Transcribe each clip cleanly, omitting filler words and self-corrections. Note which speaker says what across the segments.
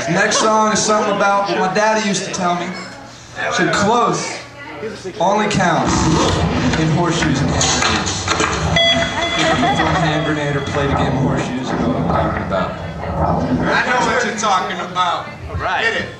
Speaker 1: This next song is something about what my daddy used to tell me. Said close only counts in horseshoes and hand grenades. If you can throw a hand grenade or play the game of horseshoes, you know what I'm talking about.
Speaker 2: I know what you're talking about. All right. Get it.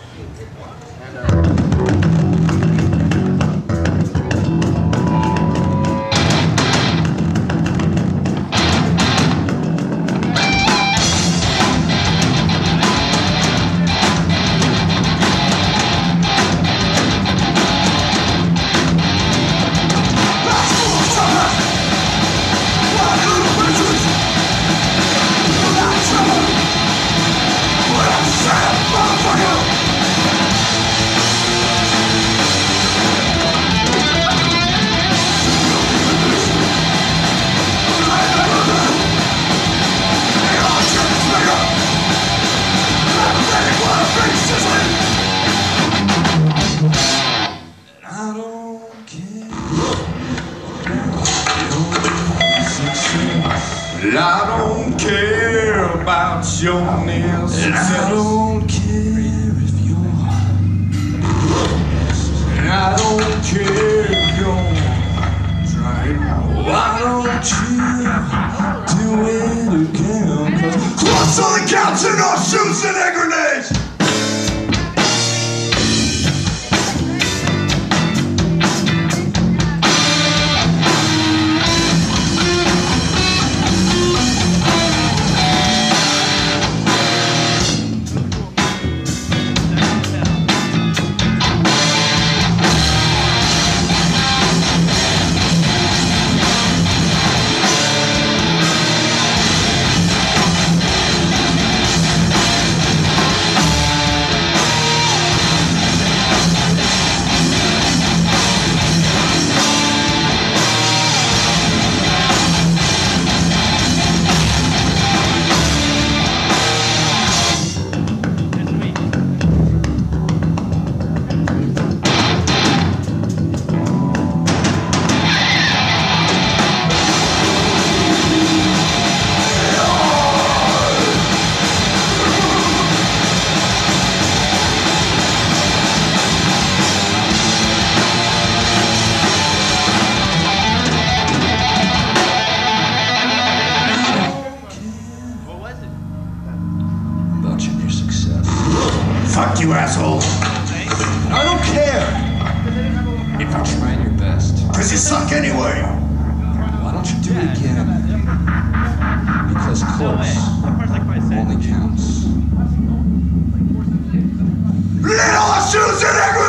Speaker 2: I don't care about your nails. I don't care if you're. I don't care if you're trying. Why don't you do it again? 'Cause close only counts in horseshoes and hand grenades. Fuck you, asshole. I don't care if you're trying your best. Because you suck anyway.
Speaker 1: Why don't you do it again? Because close only counts.
Speaker 2: Little shoes in